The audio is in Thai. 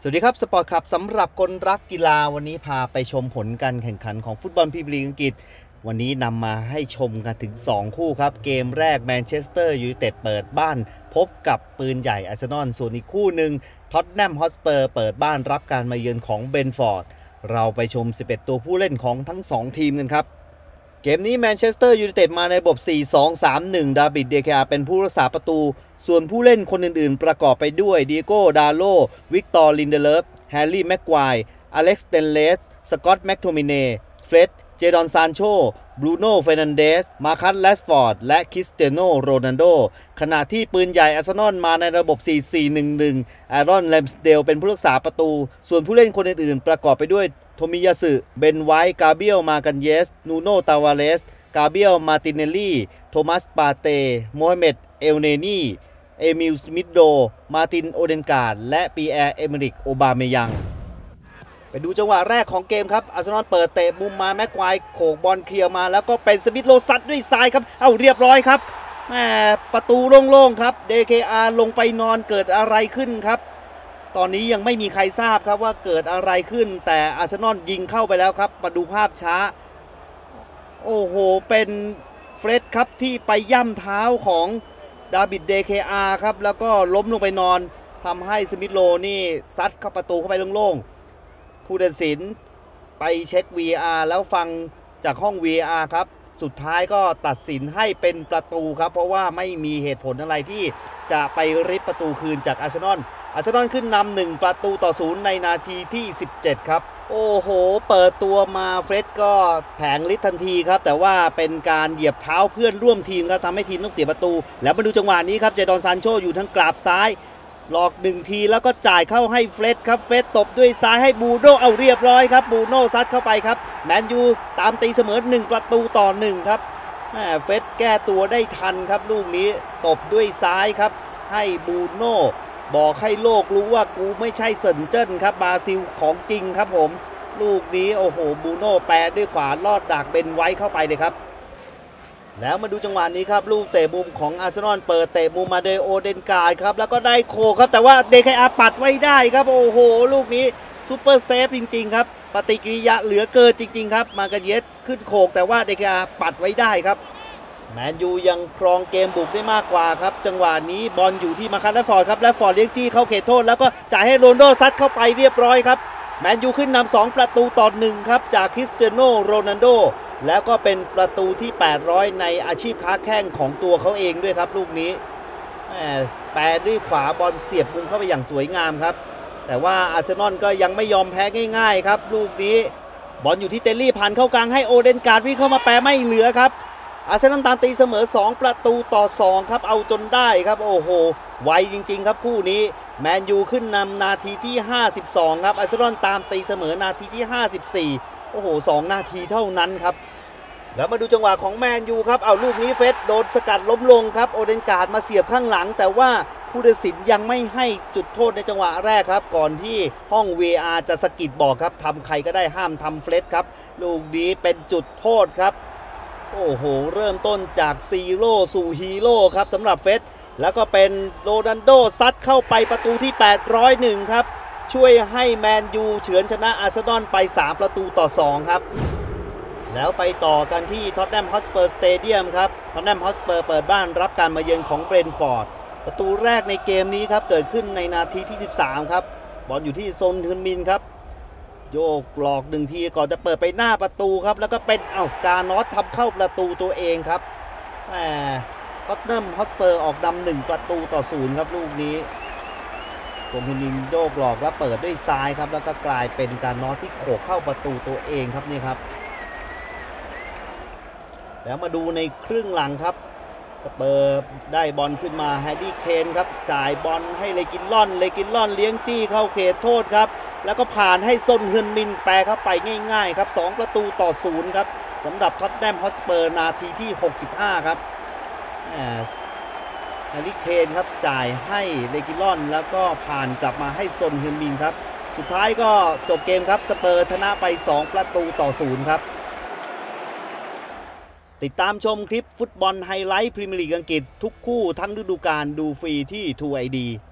สวัสดีครับสปอร์ตครับสำหรับคนรักกีฬาวันนี้พาไปชมผลการแข่งขันของฟุตบอลพรีเมียร์ลีกอังกฤษวันนี้นำมาให้ชมกันถึง2คู่ครับเกมแรกแมนเชสเตอร์ยูไนเต็ดเปิดบ้านพบกับปืนใหญ่อาร์เซนอลส่วนอีกคู่หนึ่งท็อตแนมฮอตสเปอร์เปิดบ้านรับการมาเยือนของเบรนท์ฟอร์ดเราไปชม11ตัวผู้เล่นของทั้ง2ทีมกันครับเกมนี้แมนเชสเตอร์ยูไนเต็ดมาในระบบ 4-2-3-1 ดาวิด เดเคอาเป็นผู้รักษาประตูส่วนผู้เล่นคนอื่นๆประกอบไปด้วยดิโก้ ดาโล วิกตอร์ ลินเดเลฟแฮร์รี่ แม็กควายอเล็กซ์ เดนเลสสกอตต์ แม็กโทมิเน่เฟร็ด เจดอน ซานโชบรูโน่ เฟร์นันเดสมาคัส แรชฟอร์ดและคริสเตียโน โรนัลโดขณะที่ปืนใหญ่อาร์เซนอลมาในระบบ 4-4-1-1 แอรอน แรมสเดลเป็นผู้รักษาประตูส่วนผู้เล่นคนอื่นๆประกอบไปด้วยโทมิยาสึ เบนไวท์ กาเบียล มากันเยส นูโน ตาวาเลส กาเบียล มาติเนลลี่ โทมัส ปาเต้ โมฮัมเหม็ด เอลเนนีเอมิล สมิธโรมาติน โอเดนการ์ดและปีแอร์ เอเมริก โอบาเมยังไปดูจังหวะแรกของเกมครับอาร์เซนอลเปิดเตะมุมมาแม็กควายโขกบอลเคลียร์มาแล้วก็เป็นสมิธโรซัดด้วยซ้ายครับเรียบร้อยครับแม่ประตูโล่งๆครับ DKR ลงไปนอนเกิดอะไรขึ้นครับตอนนี้ยังไม่มีใครทราบครับว่าเกิดอะไรขึ้นแต่อาร์เซนอลยิงเข้าไปแล้วครับมาดูภาพช้าโอ้โหเป็นเฟร็ดครับที่ไปย่ำเท้าของดาวิด DKR ครับแล้วก็ล้มลงไปนอนทำให้สมิธโรนี่ซัดเข้าประตูเข้าไปโล่งๆผู้ตัดสินไปเช็ค VR แล้วฟังจากห้อง VR ครับสุดท้ายก็ตัดสินให้เป็นประตูครับเพราะว่าไม่มีเหตุผลอะไรที่จะไปริบประตูคืนจากอาร์เซนอลขึ้นนำ1-0ในนาทีที่17ครับโอ้โหเปิดตัวมาเฟร็ดก็แผงฤทธิ์ทันทีครับแต่ว่าเป็นการเหยียบเท้าเพื่อนร่วมทีมครับทำให้ทีมต้องเสียประตูแล้วมาดูจังหวะนี้ครับเจดอน ซานโชอยู่ทั้งกราบซ้ายหลอก1ทีแล้วก็จ่ายเข้าให้เฟร็ดครับเฟร็ดตบด้วยซ้ายให้บูโน่เรียบร้อยครับบูโน่ซัดเข้าไปครับแมนยูตามตีเสมอ1-1ครับเฟร็ดแก้ตัวได้ทันครับลูกนี้ตบด้วยซ้ายครับให้บูโน่บอกให้โลกรู้ว่ากูไม่ใช่เซินเจิ้นครับบราซิลของจริงครับผมลูกนี้โอ้โหบูโน่แปรด้วยขวาลอดดักเบนไว้เข้าไปเลยครับแล้วมาดูจังหวะนี้ครับลูกเตะมุมของอาร์เซนอลเปิดเตะมุมมาโดยโอเดนการ์ดครับแล้วก็ได้โคครับแต่ว่าเดคอาปัดไว้ได้ครับโอ้โหลูกนี้ซูเปอร์เซฟจริงๆครับปฏิกิริยาเหลือเกินจริงๆครับมากันเยสขึ้นโขกแต่ว่าเดคอาปัดไว้ได้ครับแมนยูยังครองเกมบุกได้มากกว่าครับจังหวะนี้บอลอยู่ที่มาคัส แรชฟอร์ดครับแรชฟอร์ดเลี้ยงจี้เข้าเขตโทษแล้วก็จ่ายให้โรนัลโดซัดเข้าไปเรียบร้อยครับแมนยูขึ้นนำ2-1ครับจากคริสเตียโน โรนัลโดแล้วก็เป็นประตูที่800ในอาชีพค้าแข้งของตัวเขาเองด้วยครับลูกนี้แปรด้วยขวาบอลเสียบมุมเข้าไปอย่างสวยงามครับแต่ว่าอาร์เซนอลก็ยังไม่ยอมแพ้ง่ายๆครับลูกนี้บอลอยู่ที่เตลลี่ผ่านเข้ากลางให้โอเดนการ์ดวิ่งเข้ามาแปรไม่เหลือครับอาร์เซนอลตามตีเสมอ2-2ครับเอาจนได้ครับโอ้โหไวจริงๆครับคู่นี้แมนยูขึ้นนำนาทีที่52ครับอาร์เซนอลตามตีเสมอนาทีที่54โอ้โห2นาทีเท่านั้นครับแล้วมาดูจังหวะของแมนยูครับเอาลูกนี้เฟสโดนสกัดล้มลงครับโอเดนการ์ดมาเสียบข้างหลังแต่ว่าผู้ตัดสินยังไม่ให้จุดโทษในจังหวะแรกครับก่อนที่ห้อง VR จะสกิดบอกครับทำใครก็ได้ห้ามทำเฟสครับลูกนี้เป็นจุดโทษครับโอ้โหเริ่มต้นจากซีโร่สู่ฮีโร่ครับสำหรับเฟสแล้วก็เป็นโรนัลโดซัดเข้าไปประตูที่801ครับช่วยให้แมนยูเฉือนชนะอาร์เซนอลไป3-2ครับแล้วไปต่อกันที่ท็อตแนมฮอตสเปอร์สเตเดียมครับท็อตแนมฮอตสเปอร์เปิดบ้านรับการมาเยือนของเบรนท์ฟอร์ดประตูแรกในเกมนี้ครับเกิดขึ้นในนาทีที่13ครับบอลอยู่ที่โซนฮึนมินครับโยกหลอก1ทีก่อนจะเปิดไปหน้าประตูครับแล้วก็เป็นสกานอตทำเข้าประตูตัวเองครับท็อตแนมฮอตสเปอร์ออกนำ1-0ครับลูกนี้โซนฮึนมินโยกหลอกแล้วเปิดด้วยซ้ายครับแล้วก็กลายเป็นการนอตที่โขกเข้าประตูตัวเองครับนี่ครับแล้วมาดูในครึ่งหลังครับสเปอร์ได้บอลขึ้นมาแฮร์รี่เคนครับจ่ายบอลให้เลกินลอนเลี้ยงจี้เข้าเขตโทษครับแล้วก็ผ่านให้ซนฮึนมินแปรเข้าไปง่ายๆครับ2-0ครับสำหรับท็อตแนมฮอตสเปอร์นาทีที่65ครับแฮร์รี่เคนครับจ่ายให้เลกินลอนแล้วก็ผ่านกลับมาให้ซนฮึนมินครับสุดท้ายก็จบเกมครับสเปอร์ชนะไป2-0ครับติดตามชมคลิปฟุตบอลไฮไลท์พรีเมียร์ลีกอังกฤษทุกคู่ทั้งฤดูกาลดูฟรีที่ True ID